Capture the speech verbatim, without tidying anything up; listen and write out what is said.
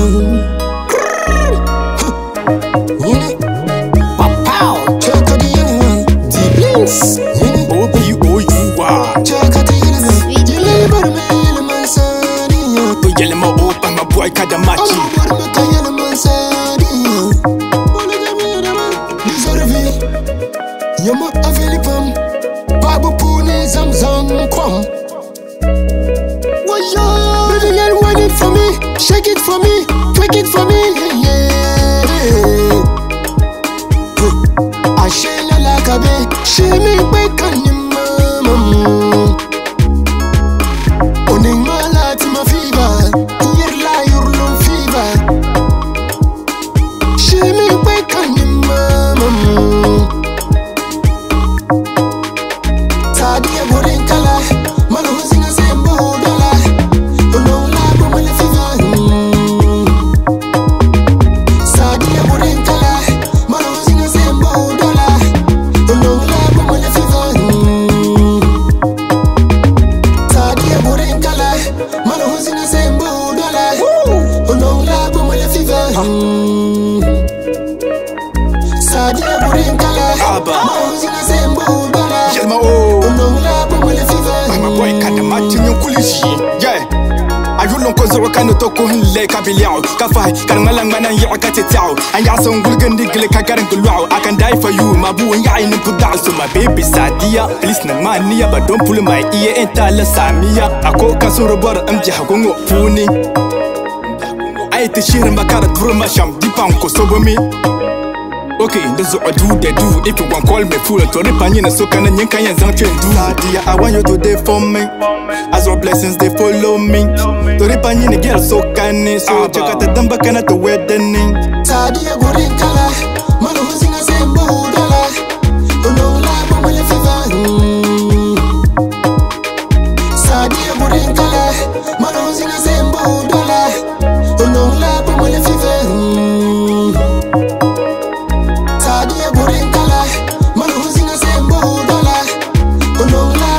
Check out the young one, the Blingx. Bouy, Bouy, wow. Check out the young one, you never made a man Sadia. To yell him up, I'm a boy, Kadamachi. I'm a boy, Kayana man Sadia. All of them here, man. Deserve it. You're my Avilipum. Babu Puni, Zam Zam, Kwam. Why, yo? Baby girl, want it for me. Shake it for me. Twerk it for me. Yeah. Ashela like a bee, she me wake on your mama. Oning my light in my fever, your lie your low fever. She me wake on your mama. Sadia boring color, man who's in the same boat. Oning la boom le fever. Sadia boring color, man who's in the same boat. Sadia boring color, mouse in the same boat. Yelma oh, long lap with a fever. I'm a boy, Kadamachi, you coolish. Yeah, I will not cause a kind of toko lake a billion. Kafai, Karmalang man and Yakatao. And Yason Gulgan Diglek, I can't go. I can die for you, my boo and Yain and put down to my baby Sadia. Please, no man near, but don't pull my ear and tell us Samia. I call Kasurabor and Jahagongo Puni. I ate the sheer and Bakara through my sham, deep uncle sober me. Okay, that's what I do, they do. If you want call me fool, to rip on you, so can you can you do? Sadia, I want you to day for me. As your blessings they follow me. To rip on you, girl, so can you? So check out the dumb back and the wedding. Sadia, boring color, man who's in the same boat. No love, will fever. Sadia, boring color, man who's in the same boat. No love, will fever. Sadia boring color, man who's in the same boat. Oh no,